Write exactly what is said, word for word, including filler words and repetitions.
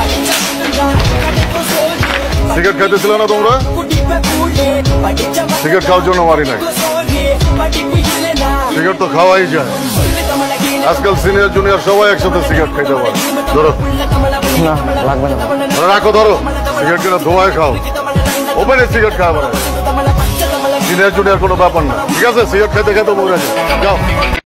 Cigarette খাইতেছিল না তোমরা? Cigarette খাওয়ার জন্য মারি নাই, সিগারেট তো খাওয়াই যায়। আজকাল সিনিয়র জুনিয়র সবাই একসাথে সিগারেট খাইতে পারে। ধরো না লাগবে না, রাখো, ধরো সিগারেট কিনা ধোঁয়ায় খাও, ওপেনে সিগারেট খাওয়া মানে সিনিয়র জুনিয়র কোনো ব্যাপার না। ঠিক আছে, সিগারেট খেতে খেতে মরে যাও।